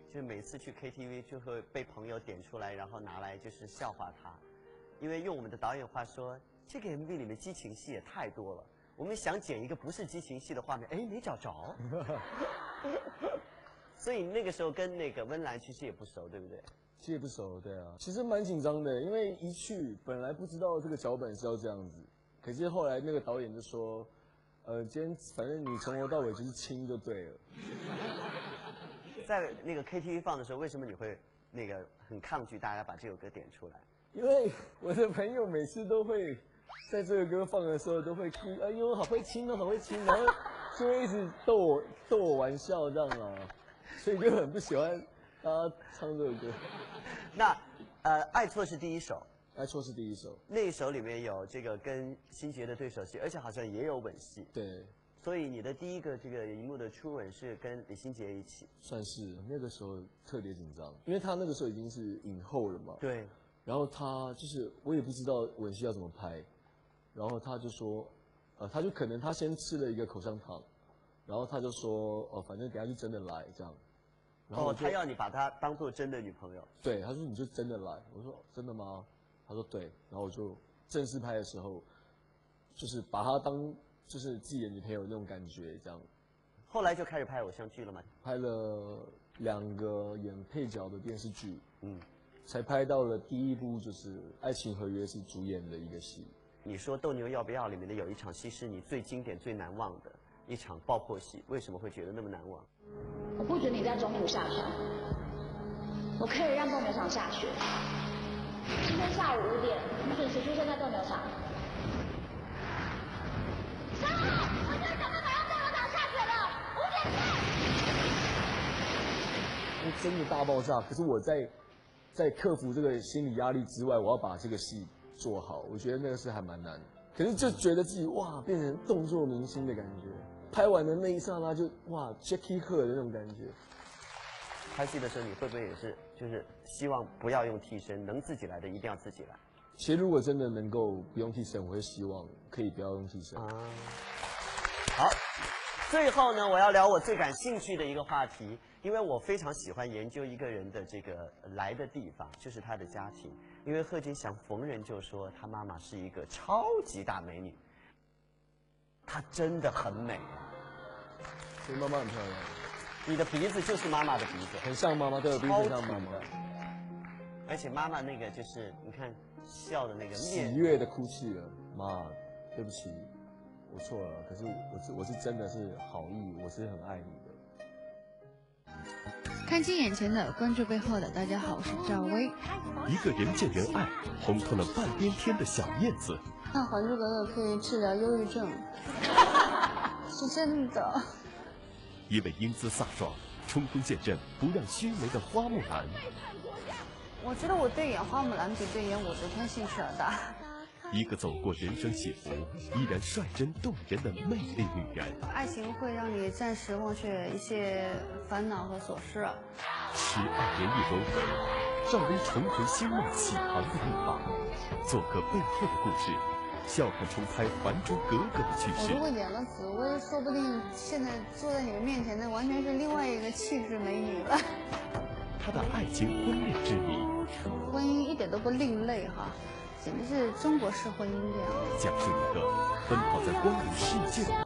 就是每次去 KTV 就会被朋友点出来，然后拿来就是笑话他，因为用我们的导演话说，这个 MV 里面激情戏也太多了，我们想剪一个不是激情戏的画面，哎，没找着。所以那个时候跟那个温岚其实也不熟，对不对？ 其实也不熟，对啊，其实蛮紧张的，因为一去本来不知道这个脚本是要这样子，可是后来那个导演就说，今天反正你从头到尾就是亲就对了。 在那个 KTV 放的时候，为什么你会那个很抗拒大家把这首歌点出来？ 因为我的朋友每次都会在这个歌放的时候都会哭，哎呦好会亲哦，好会亲，然后就会一直逗我玩笑这样啊，所以就很不喜欢大家唱这首歌。 那爱错是第一首， 爱错是第一首， 那一首里面有这个跟新杰的对手戏，而且好像也有吻戏。 对。 所以你的第一个这个荧幕的初吻是跟李心洁一起， 算是那个时候特别紧张，因为他那个时候已经是影后了嘛。 对。 然后他就是我也不知道吻戏要怎么拍，然后他就说，他就可能他先吃了一个口香糖，然后他就说，反正等下就真的来这样。然后他要你把他当做真的女朋友。 对，他说你就真的来，我说真的吗？他说对，然后我就正式拍的时候，就是把他当。就是自己的女朋友那种感觉，这样。 后来就开始拍偶像剧了吗？ 拍了2个演配角的电视剧，才拍到了第一部，就是《爱情合约》是主演的一个戏。 你说《斗牛要不要》里面的有一场戏是你最经典、最难忘的一场爆破戏，为什么会觉得那么难忘？ 我不准你在中途下船，我可以让斗牛场下雪。今天下午5点，你准时出现在斗牛场。我就想办法让斗牛场下雪了，5点半。 真的大爆炸，可是我在克服这个心理压力之外，我要把这个戏做好，我觉得那个是还蛮难的。可是就觉得自己哇，变成动作明星的感觉。拍完的那一刹那就哇 ，Jackie He 的那种感觉。 拍戏的时候你会不会也是就是希望不要用替身，能自己来的一定要自己来？ 其实如果真的能够不用替身，我会希望可以不要用替身。 好，最后呢，我要聊我最感兴趣的一个话题，因为我非常喜欢研究一个人的这个来的地方，就是他的家庭。因为贺军翔逢人就说他妈妈是一个超级大美女，她真的很美啊。 所以妈妈很漂亮。 你的鼻子就是妈妈的鼻子， 很像妈妈，对，鼻子很像妈妈。 而且妈妈那个就是你看笑的那个面， 喜悦的哭泣了，妈，对不起，我错了。可是我是真的是好意，我是很爱你的。 看清眼前的，关注背后的。大家好，我是赵薇。 一个人见人爱，烘托了半边天的小燕子。 那《还珠格格》可以治疗忧郁症，是真的。 因为英姿飒爽，冲锋陷阵，不让须眉的花木兰。 我觉得我对演花木兰比对演武则天兴趣要大。 一个走过人生起伏，依然率真动人的魅力女人。 爱情会让你暂时忘却一些烦恼和琐事。 12年一轮回，赵薇重回星梦启航的路旁，做客背后的故事，笑看重拍《还珠格格》的趋势。 我如果演了紫薇，说不定现在坐在你们面前的完全是另外一个气质美女了。 她的爱情婚恋之谜， 婚姻一点都不另类哈，简直是中国式婚姻这样。 讲述一个奔跑在光影世界的